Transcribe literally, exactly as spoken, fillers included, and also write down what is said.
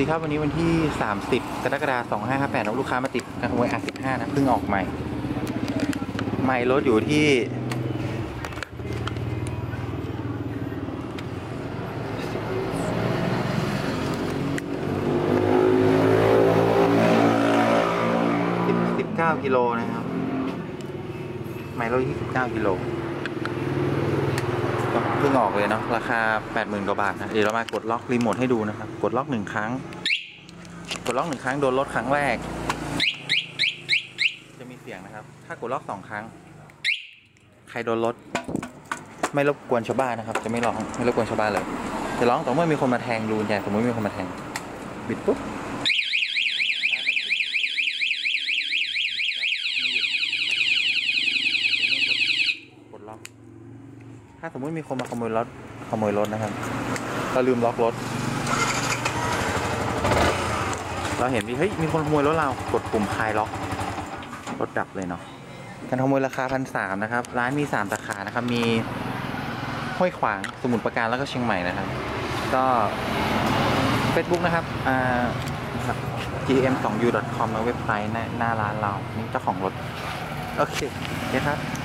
ดีครับวันนี้วันที่สามสิบกรกฎาคมสองพันห้าร้อยห้าสิบแปดลูกค้ามาติดการขโมย อาร์ สิบห้า นะเพิ่งออกใหม่ใหม่รถอยู่ที่สิบเก้ากิโลนะครับใหม่รถที่สิบเก้ากิโลเพิ่งออกเลยเนาะราคา แปดหมื่น กว่าบาทนะเดี๋ยวเรามากดล็อกรีโมทให้ดูนะครับกดล็อกหนึ่งครั้งกดล็อกหนึ่งครั้งโดนรถครั้งแรกจะมีเสียงนะครับถ้ากดล็อกสองครั้งใครโดนรถไม่รบกวนชาวบ้านนะครับจะไม่ร้องไม่รบกวนชาวบ้านเลยจะร้องต่อเมื่อมีคนมาแทงรูนใหญ่สมมติมีคนมาแทงบิดปุ๊บกดล็อกถ้าสมมติมีคนมาขโมยรถขโมยรถนะครับเราลืมล็อกรถเราเห็นว่าเฮ้ยมีคนขโมยรถเรากดปุ่มคลายล็อกรถดับเลยเนาะการขโมยราคาพันสามนะครับร้านมีสามสาขานะครับมีห้วยขวางสมุทรปราการแล้วก็เชียงใหม่นะครับก็ Facebook นะครับอ่า จี เอ็ม ทู ยู ดอท คอม นะเว็บไซต์หน้าร้านเรานี่เจ้าของรถโอเคโอเคครับ